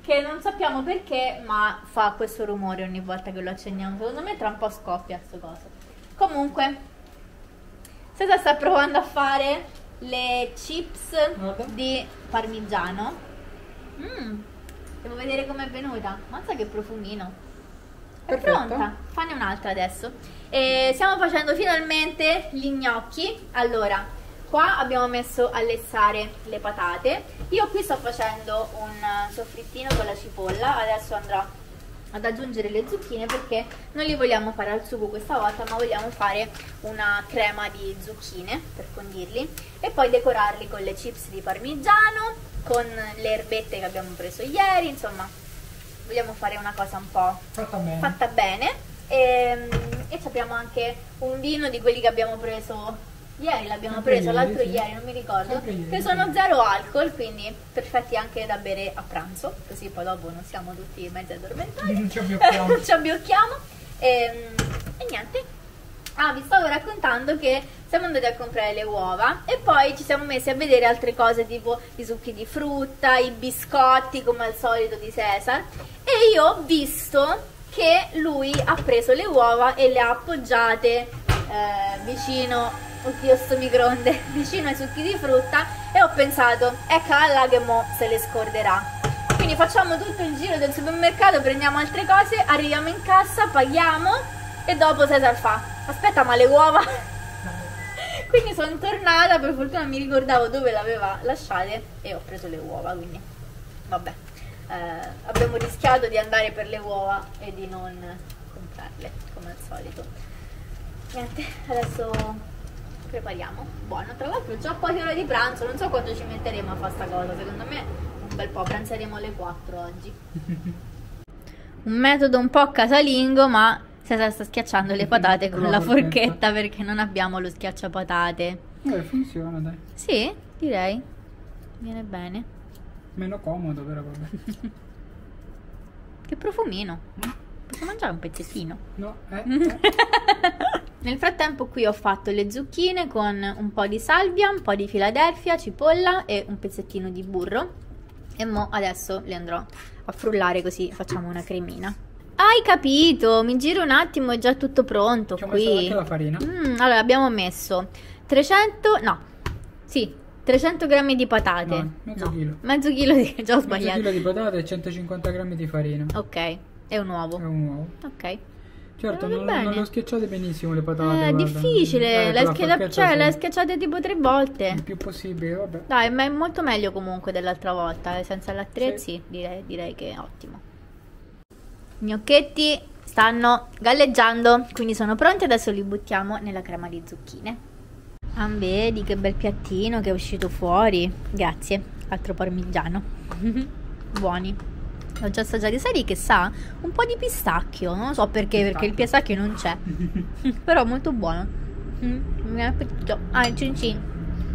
che non sappiamo perché, ma fa questo rumore ogni volta che lo accendiamo. Secondo me tra un po' scoppia sto coso. Comunque, Cesar sta provando a fare le chips di parmigiano. Mm, devo vedere com'è venuta. Mazza che profumino. È Perfetta. pronta. Fanne un'altra adesso. E stiamo facendo finalmente gli gnocchi. Allora, qua abbiamo messo a lessare le patate. Io qui sto facendo un soffrittino con la cipolla. Adesso andrò ad aggiungere le zucchine perché non li vogliamo fare al sugo questa volta, ma vogliamo fare una crema di zucchine per condirli e poi decorarli con le chips di parmigiano, con le erbette che abbiamo preso ieri. Insomma, vogliamo fare una cosa un po' Fatta bene. fatta bene. E, e abbiamo anche un vino di quelli che abbiamo preso ieri, l'abbiamo preso ieri, l'altro sì. ieri, non mi ricordo, ieri, che sì. sono zero alcol, quindi perfetti anche da bere a pranzo, così poi dopo non siamo tutti mezzi addormentati, Non ci abbiocchiamo. non ci abbiocchiamo. E, e niente. Ah, vi stavo raccontando che siamo andati a comprare le uova e poi ci siamo messi a vedere altre cose tipo i succhi di frutta, i biscotti come al solito di Cesar, e io ho visto che lui ha preso le uova e le ha appoggiate eh, vicino, oddio sto microonde, vicino ai succhi di frutta, e ho pensato, ecco là che mo se le scorderà. Quindi facciamo tutto il giro del supermercato, prendiamo altre cose, arriviamo in cassa, paghiamo e dopo Cesar fa, aspetta ma le uova? Quindi sono tornata, per fortuna mi ricordavo dove le aveva lasciate e ho preso le uova, quindi vabbè. Eh, abbiamo rischiato di andare per le uova e di non comprarle come al solito. Niente, adesso prepariamo. Buono, tra l'altro già poche ore di pranzo, non so quanto ci metteremo a fare sta cosa, secondo me un bel po', pranzeremo alle quattro oggi. Un metodo un po' casalingo, ma Cesar sta schiacciando le patate con la forchetta perché non abbiamo lo schiacciapatate. Eh, funziona, dai. Sì, direi. Viene bene. Meno comodo, però vabbè. Che profumino. Posso mangiare un pezzettino? No, eh, eh. Nel frattempo qui ho fatto le zucchine con un po' di salvia, un po' di Philadelphia, cipolla e un pezzettino di burro. E mo adesso le andrò a frullare così facciamo una cremina. Hai capito? Mi giro un attimo, è già tutto pronto. Ci ho qui. messo anche la farina. Mm, allora abbiamo messo trecento, no, sì, trecento grammi di patate. No, mezzo chilo. Mezzo chilo di, già ho Mezzo sbagliato. chilo di patate e centocinquanta grammi di farina. Ok, è un uovo. È un uovo. Ok. Certo, Va non, bene. non lo schiacciate benissimo le patate. È guarda. difficile, Eh, le, con la schia- forchetta cioè, sì. le schiacciate tipo tre volte. Il più possibile, vabbè. Dai, ma è molto meglio comunque dell'altra volta, eh, senza l'attrezzi, Sì. direi, direi che è ottimo. I gnocchetti stanno galleggiando, quindi sono pronti, adesso li buttiamo nella crema di zucchine. Ah, vedi che bel piattino che è uscito fuori, grazie, altro parmigiano. Buoni. L'ho già assaggiati, sai che sa? Un po' di pistacchio, non so perché, Pistacchio. perché il pistacchio non c'è. Però molto buono. Mm, mi viene appetito. Ah, il cin cin.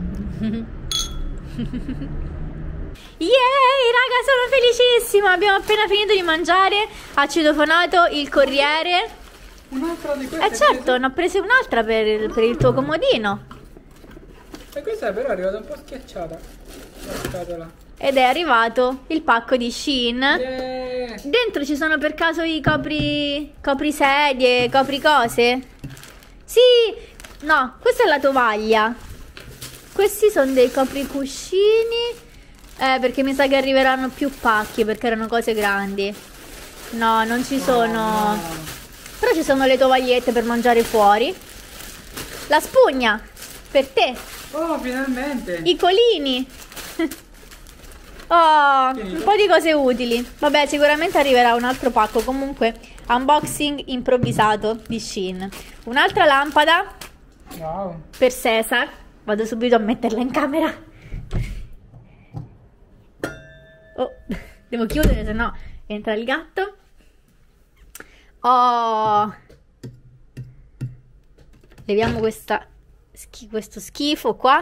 Yay, raga, sono felicissima. Abbiamo appena finito di mangiare. Ha citofonato il corriere. Un'altra di queste. Eh certo, ne ho prese un'altra per, per il tuo comodino. E questa però è arrivata un po' schiacciata. La scatola. Ed è arrivato il pacco di Shein. Yeah. Dentro ci sono per caso i copri coprisedie, copricose? Sì! No, questa è la tovaglia. Questi sono dei copricuscini. Eh, perché mi sa che arriveranno più pacchi, perché erano cose grandi. No, non ci sono. Oh, no. Però ci sono le tovagliette per mangiare fuori. La spugna per te. Oh, finalmente. I colini. Oh, un po' di cose utili. Vabbè, sicuramente arriverà un altro pacco. Comunque, unboxing improvvisato di Shein. Un'altra lampada Wow. per Cesar. Vado subito a metterla in camera. Oh, devo chiudere, se no entra il gatto. Oh, leviamo questa schi- questo schifo qua.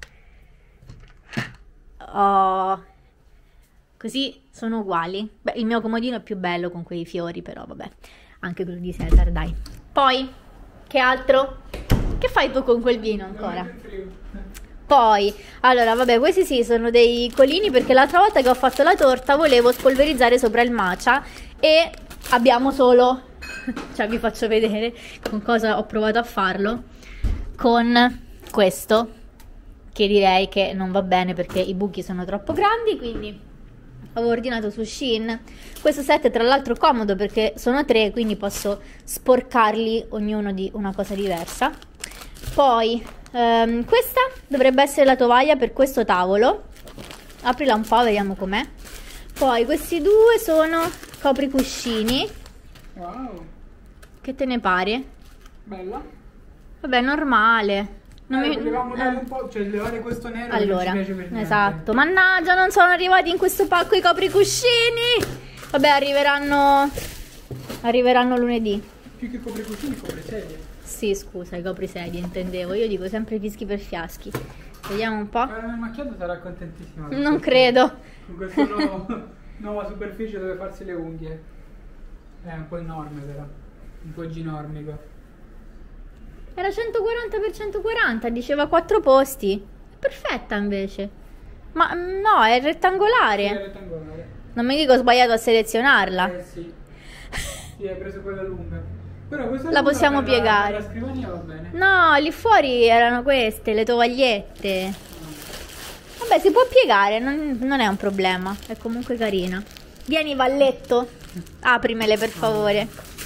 Oh, così sono uguali. Beh, il mio comodino è più bello con quei fiori, però vabbè, anche quello di Cesar, dai. Poi, che altro? Che fai tu con quel vino ancora? Poi, allora, vabbè, questi sì, sono dei colini perché l'altra volta che ho fatto la torta volevo spolverizzare sopra il matcha e abbiamo solo, cioè vi faccio vedere con cosa ho provato a farlo, con questo, che direi che non va bene perché i buchi sono troppo grandi, quindi avevo ordinato su Shein. Questo set è tra l'altro comodo perché sono tre, quindi posso sporcarli ognuno di una cosa diversa. Poi ehm, questa dovrebbe essere la tovaglia per questo tavolo, aprila un po', vediamo com'è. Poi questi due sono copricuscini. Wow, che te ne pare? bella. Vabbè, normale. Non eh, mi... volevamo dare eh. un po', cioè levare questo nero Allora, che non ci piace per niente. esatto. Mannaggia, non sono arrivati in questo pacco i copricuscini. Vabbè, arriveranno arriveranno lunedì. Più che copricuscini, coprisedie. Sì, scusa, i coprisedie intendevo. Io dico sempre fischi per fiaschi. Vediamo un po'. Il macchiato sarà contentissimo. Non credo. Con questa nuova, nuova superficie dove farsi le unghie. È un po' enorme però. Un po' ginormico. Era centoquaranta per centoquaranta, diceva quattro posti. È perfetta invece. Ma no, è rettangolare. Sì, è rettangolare. Non mi dico ho sbagliato a selezionarla. Eh sì. Sì, hai preso quella lunga. Però questa La lunga possiamo per piegare. La, per la scrivania va bene. No, lì fuori erano queste, le tovagliette. Vabbè, si può piegare, non, non è un problema. È comunque carina. Vieni, Valletto. Aprimele per favore.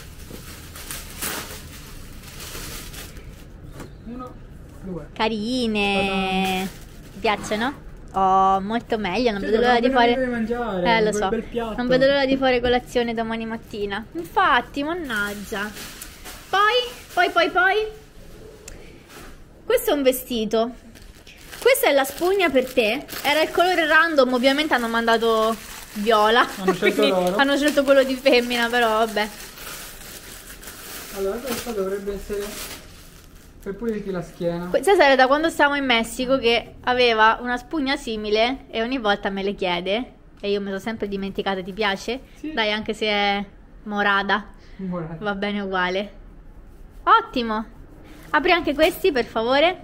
Uno, due. Carine. Ti piacciono? Oh, molto meglio. Non Sì, vedo l'ora di appena fare. devi mangiare, Eh, lo quel so. bel piatto. Non vedo l'ora di fare colazione domani mattina. Infatti, mannaggia. Poi, poi, poi, poi. Questo è un vestito. Questa è la spugna per te. Era il colore random, ovviamente hanno mandato viola. Hanno scelto quindi loro. hanno scelto quello di femmina, però vabbè. Allora, questa dovrebbe essere per pulirti la schiena. Questa era da quando stavamo in Messico che aveva una spugna simile e ogni volta me le chiede. E io mi sono sempre dimenticata, ti piace? Sì. Dai, anche se è morada. Guarda. Va bene uguale. Ottimo. Apri anche questi, per favore.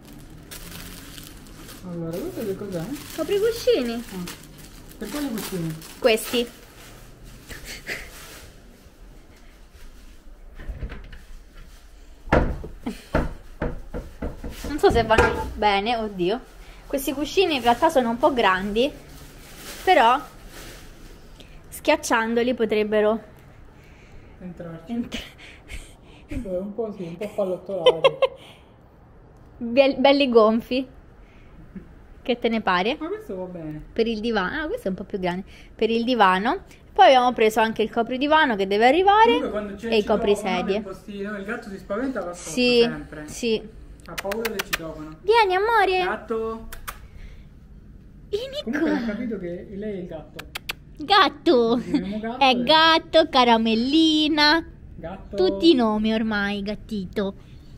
Allora, questo che cos'è? Copri i cuscini. Ah. Per quali cuscini? Questi. Non so se vanno bene, oddio. Questi cuscini in realtà sono un po' grandi, però schiacciandoli potrebbero Entrarci. entrare. Un po' sì, un po' pallottolare. Be- belli gonfi. Che te ne pare? Ma questo va bene. Per il divano. Ah, questo è un po' più grande. Per il divano. Poi abbiamo preso anche il copridivano che deve arrivare. Comunque, quando c'è E i citofono coprisedie. nel postino, il gatto si spaventa va sotto Sì, sempre. sì. Ha paura del citofono. Vieni, amore. Gatto. Vieni Comunque ho qua. capito che lei è il gatto. Gatto. Chiamiamo gatto È e- gatto, caramellina. Gatto. Tutti i nomi ormai, gattito.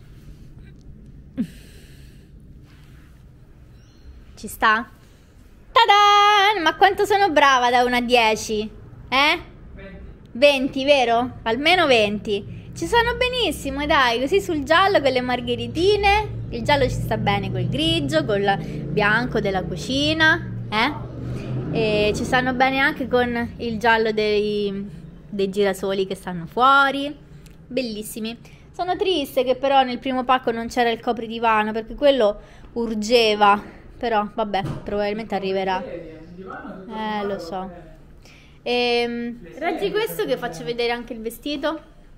Ci sta? Ta-da! Ma quanto sono brava da uno a dieci? Eh? venti. venti, vero? Almeno venti. Ci sono benissimo, dai, così sul giallo con le margheritine. Il giallo ci sta bene col grigio, col bianco della cucina, eh? E ci stanno bene anche con il giallo dei, dei girasoli che stanno fuori. Bellissimi. Sono triste che però nel primo pacco non c'era il copridivano perché quello urgeva. Però vabbè, probabilmente arriverà. Eh, lo so. Ehm, reggi questo che faccio vedere anche il vestito.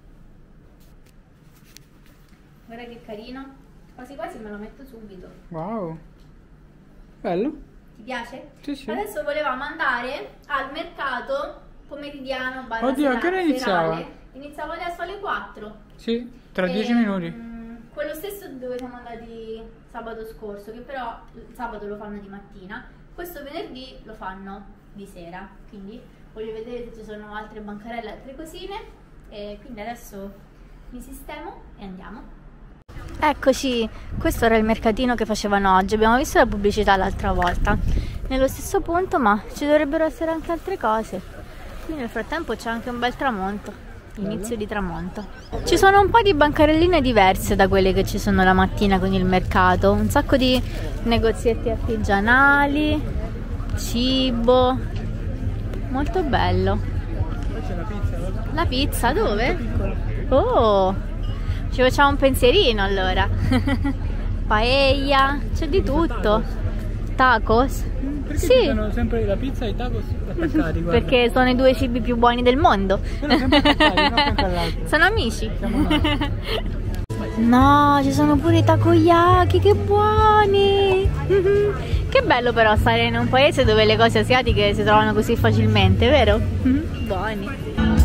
Guarda che carino. Quasi quasi me lo metto subito. Wow. Bello. Ti piace? Sì, sì. Adesso volevamo andare al mercato pomeridiano barra Oddio, a che ora sera- iniziava? serale. Iniziava adesso alle quattro. Sì, tra E, dieci minuti. mm, quello stesso dove siamo andati sabato scorso, che però il sabato lo fanno di mattina, questo venerdì lo fanno di sera, quindi voglio vedere se ci sono altre bancarelle, altre cosine, e quindi adesso mi sistemo e andiamo. Eccoci, questo era il mercatino che facevano oggi, abbiamo visto la pubblicità l'altra volta, nello stesso punto, ma ci dovrebbero essere anche altre cose, qui nel frattempo c'è anche un bel tramonto. inizio Bello. di tramonto. Ci sono un po' di bancarelline diverse da quelle che ci sono la mattina con il mercato, un sacco di negozietti artigianali, cibo, molto bello. Poi c'è la pizza, guarda. La pizza dove? Piccola. Oh, ci facciamo un pensierino allora. Paella, c'è di tutto. Tacos? Perché Sì. ci sono sempre la pizza e i tacos attaccati, guarda. Perché sono i due cibi più buoni del mondo. Sono sempre attaccati, uno accanto all'altro. Sono amici. Siamo noi. No, ci sono pure i takoyaki, che buoni! Che bello però stare in un paese dove le cose asiatiche si trovano così facilmente, vero? Buoni.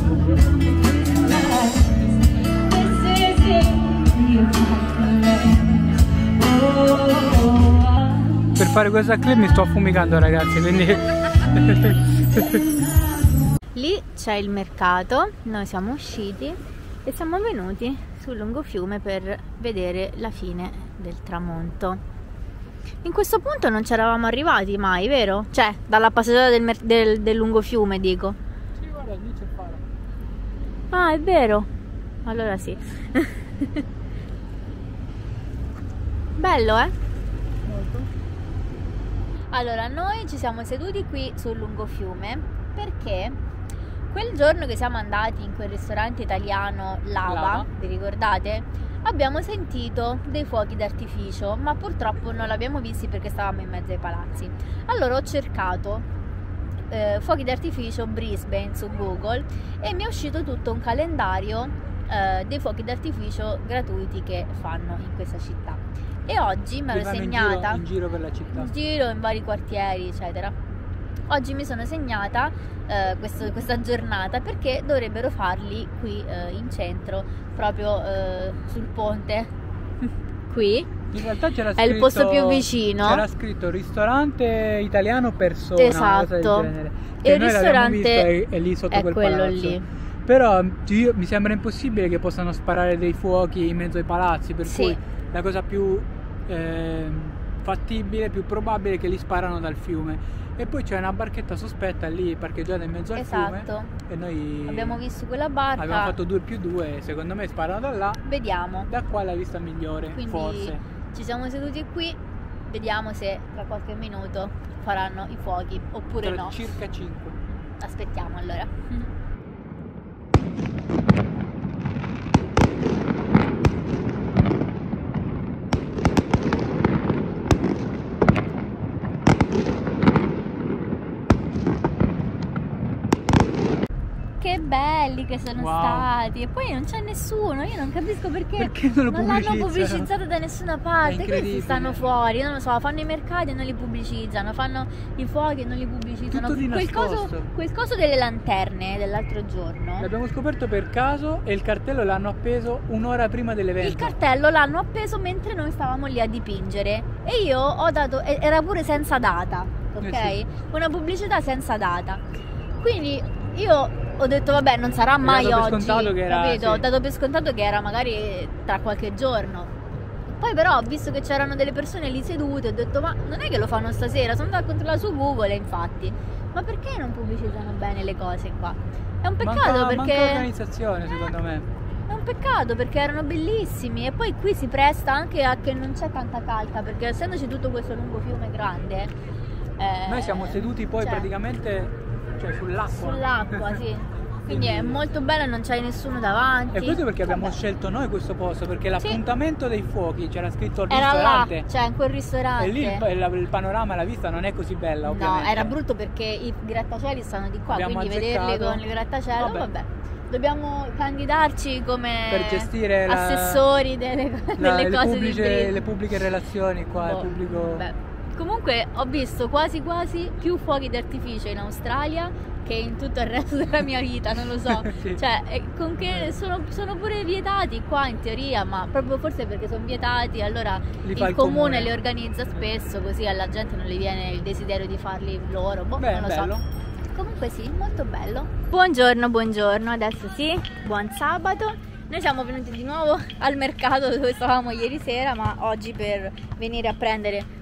Per fare questa clip mi sto affumicando, ragazzi, quindi Lì c'è il mercato, noi siamo usciti e siamo venuti sul lungofiume per vedere la fine del tramonto. In questo punto non ci eravamo arrivati mai, vero? Cioè, dalla passeggiata del, mer- del, del lungofiume, dico. sì, guarda, lì c'è il faro. Ah, è vero. Allora sì. Bello, eh? Molto. Allora, noi ci siamo seduti qui sul lungofiume perché quel giorno che siamo andati in quel ristorante italiano Lava, Lava. vi ricordate? Abbiamo sentito dei fuochi d'artificio, ma purtroppo non l'abbiamo visti perché stavamo in mezzo ai palazzi. Allora ho cercato eh, fuochi d'artificio Brisbane su Google e mi è uscito tutto un calendario eh, dei fuochi d'artificio gratuiti che fanno in questa città. E oggi me Che l'ho vanno in segnata giro, in giro per la città. in giro in vari quartieri, eccetera. Oggi mi sono segnata eh, questo- questa giornata perché dovrebbero farli qui eh, in centro, proprio eh, sul ponte. Qui In realtà c'era è scritto, il posto più vicino. C'era scritto ristorante italiano persona, una cosa Esatto. del genere. E Che il noi l'abbiamo visto, ristorante è, è lì sotto è quel quello palazzo. lì. Però io- mi sembra impossibile che possano sparare dei fuochi in mezzo ai palazzi, per Sì. cui la cosa più ehm, fattibile, più probabile è che li sparano dal fiume. E poi c'è una barchetta sospetta lì parcheggiata in mezzo al fiume. Esatto. E noi Abbiamo visto quella barca. abbiamo fatto due più due, secondo me sparano da là. Vediamo. Da qua la vista migliore, Quindi forse. ci siamo seduti qui. Vediamo se tra qualche minuto faranno i fuochi oppure Tra no. circa cinque. Aspettiamo allora. Che belli che sono Wow. stati. E poi non c'è nessuno. Io non capisco perché, Perché non lo non l'hanno pubblicizzano? pubblicizzato da nessuna parte. Questi incredibile. stanno fuori, non lo so, fanno i mercati e non li pubblicizzano, fanno i fuochi e non li pubblicizzano. Tutto di quel, coso, nascosto. quel coso delle lanterne dell'altro giorno. L'abbiamo scoperto per caso e il cartello l'hanno appeso un'ora prima dell'evento. Il cartello l'hanno appeso mentre noi stavamo lì a dipingere e io ho dato, e- era pure senza data, ok? Eh sì. Una pubblicità senza data. Quindi io ho detto vabbè, non sarà mai dato per oggi, scontato che era- capito? sì. Ho dato per scontato che era magari tra qualche giorno. Poi però ho visto che c'erano delle persone lì sedute, ho detto ma non è che lo fanno stasera, sono andata a controllare su Google e infatti. Ma perché non pubblicizzano bene le cose qua? È un peccato manca, perché... manca organizzazione, secondo me. È un peccato perché erano bellissimi e poi qui si presta anche a che non c'è tanta calca perché essendoci tutto questo lungo fiume grande eh, Noi siamo seduti poi cioè, praticamente cioè, sull'acqua. sull'acqua, sì. Quindi è Quindi- molto bello, non c'è nessuno davanti. E questo perché abbiamo Vabbè. scelto noi questo posto, perché l'appuntamento dei fuochi c'era scritto il Era ristorante. là, cioè in quel ristorante. E lì il, il- il panorama, la vista non è così bella, No, ovviamente. era brutto perché i grattacieli stanno di qua, Abbiamo quindi azzeccato. vederli con il grattacielo, Vabbè. vabbè. Dobbiamo candidarci come Per gestire la- assessori delle, La- delle le, cose pubbliche, di Brisbane. le pubbliche relazioni qua, Boh, il pubblico... vabbè. Comunque ho visto quasi quasi più fuochi d'artificio in Australia che in tutto il resto della mia vita, non lo so. Sì. Cioè, eh, con che sono, sono pure vietati qua in teoria, ma proprio forse perché sono vietati, allora Li il fa il comune, comune. li organizza spesso, così alla gente non le viene il desiderio di farli loro. Boh, Beh, non lo bello. so. Comunque sì, molto bello. Buongiorno, buongiorno, adesso sì, buon sabato. Noi siamo venuti di nuovo al mercato dove stavamo ieri sera, ma oggi per venire a prendere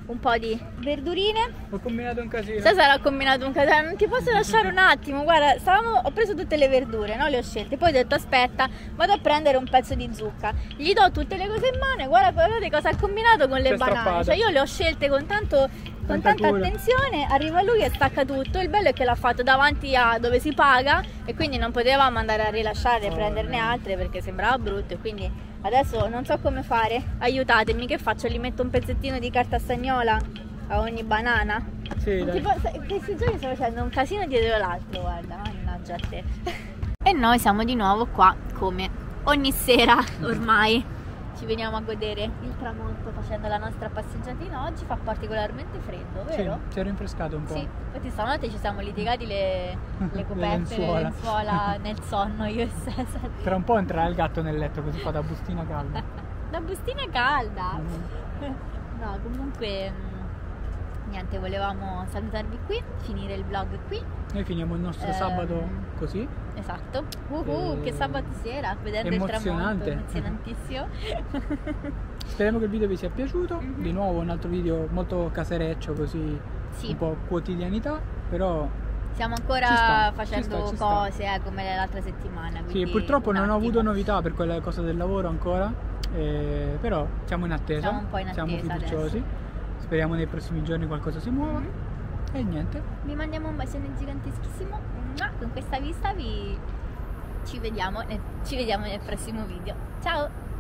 un po' di verdurine. Ho combinato un casino. Stasera ho combinato un casino, non ti posso lasciare un attimo, guarda, stavamo, ho preso tutte le verdure, no? Le ho scelte, poi ho detto aspetta, vado a prendere un pezzo di zucca, gli do tutte le cose in mano e guarda, guardate cosa ha combinato con le C'è banane, strappato. cioè io le ho scelte con tanto... con Tanta tanta cura. attenzione, arriva lui e stacca tutto. Il bello è che l'ha fatto davanti a dove si paga e quindi non potevamo andare a rilasciare e Oh, prenderne no. altre perché sembrava brutto e quindi adesso non so come fare. Aiutatemi, che faccio? Gli metto un pezzettino di carta stagnola a ogni banana? Sì, Non dai. ti posso- questi giorni sto facendo un casino dietro l'altro, guarda, mannaggia a te. E noi siamo di nuovo qua come ogni sera ormai. Ci veniamo a godere il tramonto facendo la nostra passeggiatina. Oggi fa particolarmente freddo, vero? Sì, si è rinfrescato un po'. Sì, infatti stanotte ci siamo litigati le, le Le coperte, le lenzuola. lenzuola nel sonno, io e Cesar. Tra un po' entrerà il gatto nel letto così fa da bustina calda. La bustina calda! Mm. No, comunque mh, niente, volevamo salutarvi qui, finire il vlog qui. Noi finiamo il nostro Ehm, sabato così. Esatto. Uh, E- che sabato sera, vedendo il tramonto, Emozionante. emozionantissimo. Speriamo che il video vi sia piaciuto. Mhm. Di nuovo un altro video molto casereccio, così Sì. un po' quotidianità, però Siamo ancora Ci sta, facendo ci sta, ci sta. cose eh, come l'altra settimana. sì, quindi purtroppo un non ho avuto attimo. novità per quella cosa del lavoro ancora, eh, però siamo in attesa, Siamo un po' in siamo attesa fiduciosi. Speriamo nei prossimi giorni qualcosa si muova. Mhm. E niente, Vi mandiamo un bacione giganteschissimo. Mua, con questa vista vi ci vediamo, nel- ci vediamo nel prossimo video. Ciao!